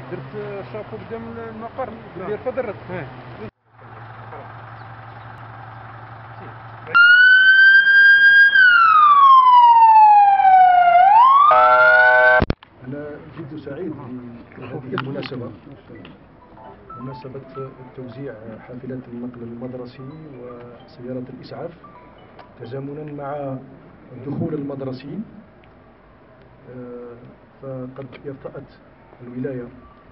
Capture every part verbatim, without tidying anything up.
درت شابو قدام المقر اللي يرفض الرد. أنا جد سعيد بهذه المناسبة، مناسبة توزيع حافلات النقل المدرسي وسيارة الإسعاف تزامنا مع الدخول المدرسي. فقد ارتأت الولاية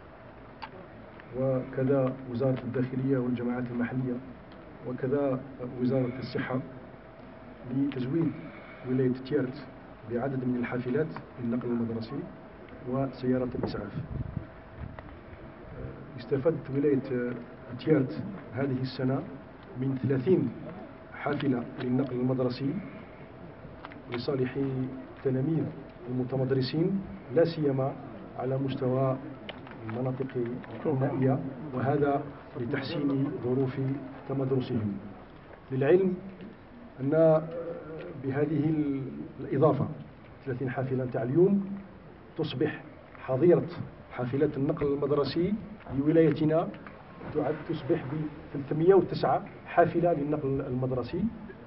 وكذا وزارة الداخلية والجماعات المحلية وكذا وزارة الصحة لتزويد ولاية تيارت بعدد من الحافلات للنقل المدرسي وسيارة الإسعاف. استفادت ولاية تيارت هذه السنة من ثلاثين حافلة للنقل المدرسي لصالح التلاميذ المتمدرسين، لا سيما على مستوى المناطق النائية، وهذا لتحسين ظروف تمدرسهم. للعلم أن بهذه الإضافة ثلاثين حافلة تاع اليوم تصبح حظيرة حافلات النقل المدرسي لولايتنا تعد تصبح ب ثلاثمئة وتسعة حافلة للنقل المدرسي،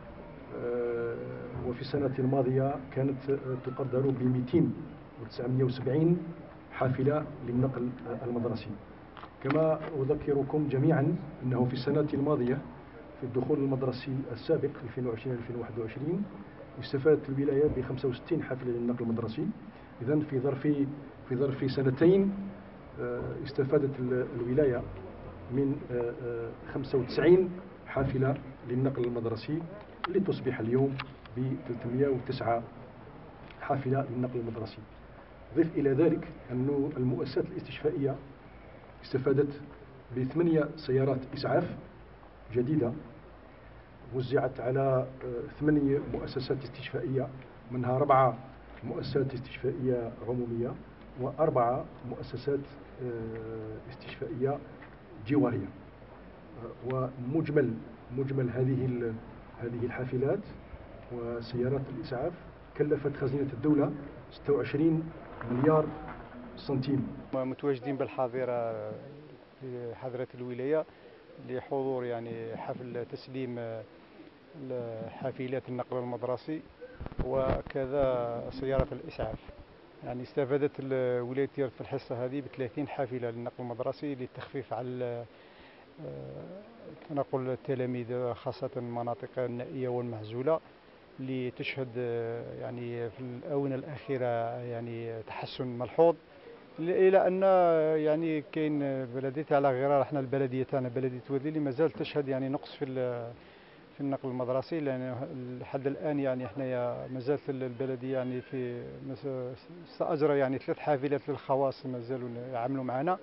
وفي السنة الماضية كانت تقدر ب مئتين وتسعمئة وسبعين حافلة للنقل المدرسي. كما أذكركم جميعا أنه في السنة الماضية في الدخول المدرسي السابق ألفين وعشرين ألفين وواحد وعشرين استفادت الولاية ب خمسة وستين حافلة للنقل المدرسي. إذن في ظرف في ظرف سنتين استفادت الولاية من خمسة وتسعين حافلة للنقل المدرسي لتصبح اليوم ب ثلاثمئة وتسعة حافلة للنقل المدرسي. ضف إلى ذلك أن المؤسسات الاستشفائية استفادت بثمانية سيارات إسعاف جديدة وزعت على ثمانية مؤسسات استشفائية، منها أربعة مؤسسات استشفائية عمومية وأربعة مؤسسات استشفائية جوارية. ومجمل مجمل هذه هذه الحافلات وسيارات الإسعاف كلفت خزينة الدولة ستة وعشرين مليار سنتيم. متواجدين بالحاضرة في حاضرة الولاية لحضور يعني حفل تسليم حافلات النقل المدرسي وكذا سيارة الإسعاف. يعني استفادت ولاية تيارت في الحصة هذه بثلاثين حافلة للنقل المدرسي للتخفيف على تنقل التلاميذ خاصة المناطق النائية والمعزولة، لتشهد يعني في الآونة الأخيرة يعني تحسن ملحوظ، إلى أن يعني كاين بلدية على غرار احنا البلدية تاعنا بلدية ودليل ما زالت تشهد يعني نقص في في النقل المدرسي، لأن لحد الآن يعني احنا ما زالت البلدية يعني في استأجرى يعني ثلاث حافلات للخواص ما زالوا يعملوا معنا،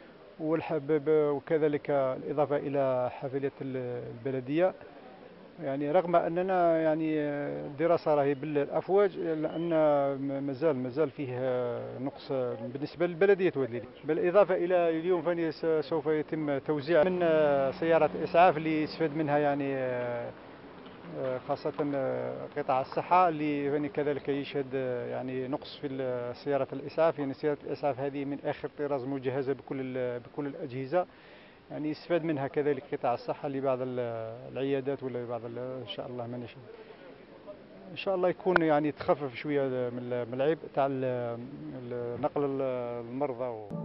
وكذلك الإضافة إلى حافلة البلدية. يعني رغم أننا يعني الدراسة راهي بالأفواج، لأن مازال مازال فيه نقص بالنسبة للبلدية ودليل. بالإضافة إلى اليوم فاني سوف يتم توزيع من سيارة إسعاف اللي يستفاد منها يعني خاصة قطاع الصحة اللي فاني كذلك يشهد يعني نقص في سيارة الإسعاف. يعني سيارة الإسعاف هذه من آخر طراز مجهزة بكل بكل الأجهزة، يعني يستفاد منها كذلك قطاع الصحة لبعض العيادات ولا لبعض إن شاء الله ما نشاء. إن شاء الله يكون يعني تخفف شوية من العبء تاع نقل المرضى.